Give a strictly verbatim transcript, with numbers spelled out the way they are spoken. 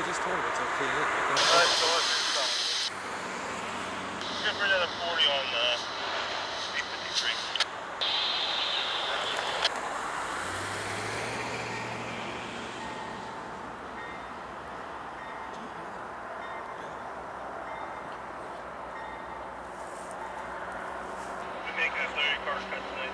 just told him it's okay. Look, Uh, so Good for another forty on uh, eight fifty-three. We make a thirty car cut tonight.